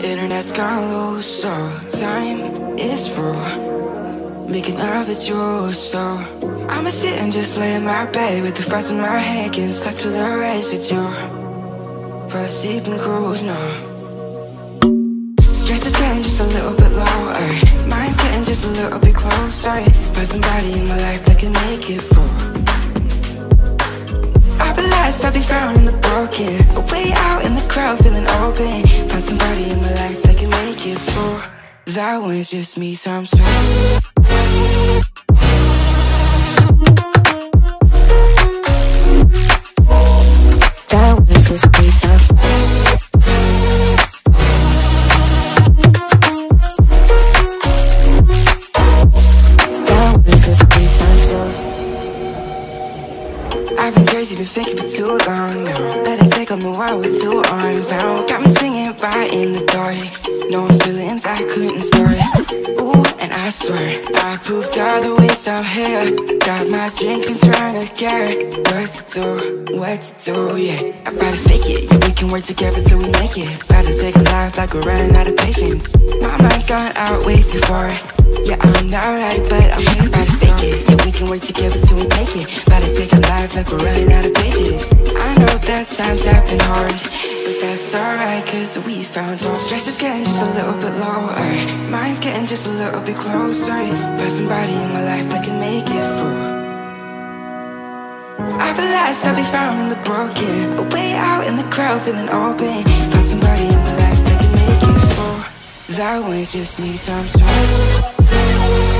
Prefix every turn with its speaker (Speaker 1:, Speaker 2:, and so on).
Speaker 1: Internet's gone low, so time is through. Making of it yours, so I'ma sit and just lay in my bed with the thoughts in my head, getting stuck to the race with you. For a sleeping cruise, no. Stress is getting just a little bit lower. Mind's getting just a little bit closer. Find somebody in my life that can make it full. I'll be lost, I'll be found in the broken. Way out in the crowd, feeling open. Find somebody in my life that can make it full. That one's just me times two. That one's just me times two. I've been crazy, been thinking for too long now. Better take on the world with two arms now. Got me singing right in the dark. No feelings I couldn't store it. Ooh, and I swear I proved all the ways I'm here. Got my drink and trying to get what to do, yeah. I better fake it, yeah, we can work together till we make it. Better take a life like we're running out of patience. My mind's gone out way too far. Yeah, I'm not right, but I'm here. Better fake it, yeah, we can work together till we make it. Better take a life like we're running out of pages. I know that times have been hard, but that's alright, cause we found hope. Stress is getting just a little bit lower. Mind's getting just a little bit closer. Find somebody in my life that can make it through. I'll be lost, I'll be found in the broken. Way out in the crowd, feeling open. Find somebody in my life that can make it through. That one's just me times two.